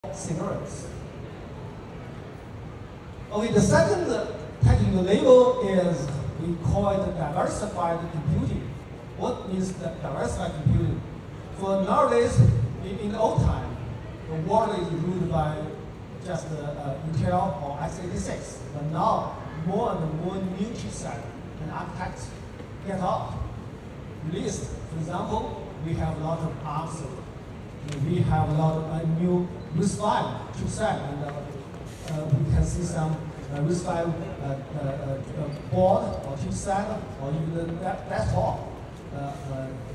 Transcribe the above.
scenarios. Okay, the second technical label is, we call it diversified computing. What is the diversified computing? For nowadays, in the old time, the world is ruled by just Intel or x86. But now, more and more new chipsets and architects get out. Released. For example, we have a lot of ARMs. We have a lot of new RISC-V chipset, and we can see some RISC-V board or chipset or even desktop